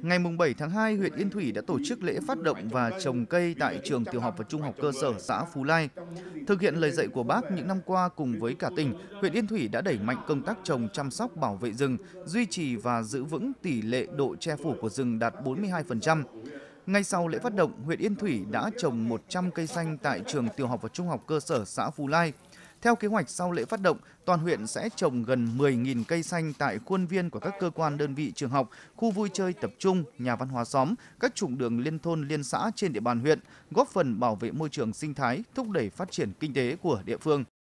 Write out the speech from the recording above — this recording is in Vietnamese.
Ngày 7 tháng 2, huyện Yên Thủy đã tổ chức lễ phát động và trồng cây tại trường tiểu học và trung học cơ sở xã Phú Lai. Thực hiện lời dạy của Bác những năm qua cùng với cả tỉnh, huyện Yên Thủy đã đẩy mạnh công tác trồng chăm sóc bảo vệ rừng, duy trì và giữ vững tỷ lệ độ che phủ của rừng đạt 42%. Ngay sau lễ phát động, huyện Yên Thủy đã trồng 100 cây xanh tại trường tiểu học và trung học cơ sở xã Phú Lai. Theo kế hoạch sau lễ phát động, toàn huyện sẽ trồng gần 10.000 cây xanh tại khuôn viên của các cơ quan đơn vị trường học, khu vui chơi tập trung, nhà văn hóa xóm, các trục đường liên thôn liên xã trên địa bàn huyện, góp phần bảo vệ môi trường sinh thái, thúc đẩy phát triển kinh tế của địa phương.